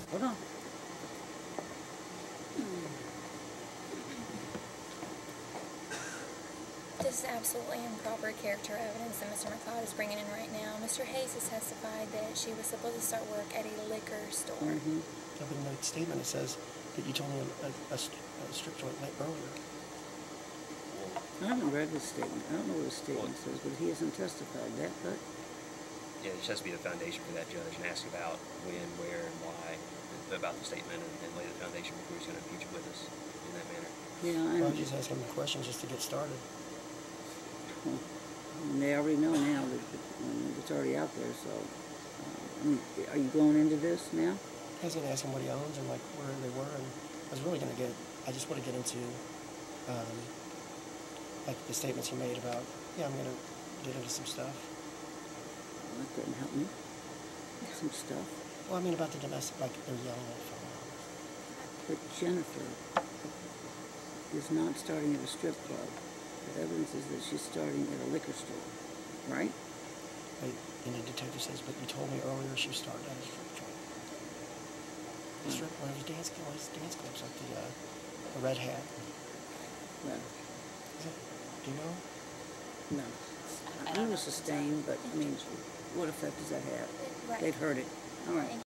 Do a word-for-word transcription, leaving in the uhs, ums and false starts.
Hold on. This is absolutely improper character evidence that Mister McLeod is bringing in right now. Mister Hayes has testified that she was supposed to start work at a liquor store. Mm-hmm. Yeah, but in the statement it says that you told me a, a, a strip joint night earlier. I haven't read his statement. I don't know what his statement says, but he hasn't testified that, but... Yeah, it just has to be the foundation for that judge and ask about when, where, and why about the statement and, and lay the foundation before he's going to impeach a witness in that manner. Yeah, I Well, am. I'm just asking him questions just to get started. Well, I mean, they already know now that I mean, it's already out there, so... Uh, I mean, are you going into this now? I was going to ask him what he owns and like where they were, and I was really going to get, I just want to get into um, like the statements he made about, yeah, I'm going to get into some stuff. That couldn't help me. Some stuff. Well, I mean about the domestic, like they're yelling at each other. But Jennifer is not starting at a strip club. The evidence is that she's starting at a liquor store, right? Right? And the detective says, but you told me earlier she started at a strip joint. The strip, one of his dance, one of his dance clubs, like the, uh, the Red Hat. Well, Is it, do you know? no. I'm going to sustain, but I mean, what effect does that have? Right. They've heard it. All right.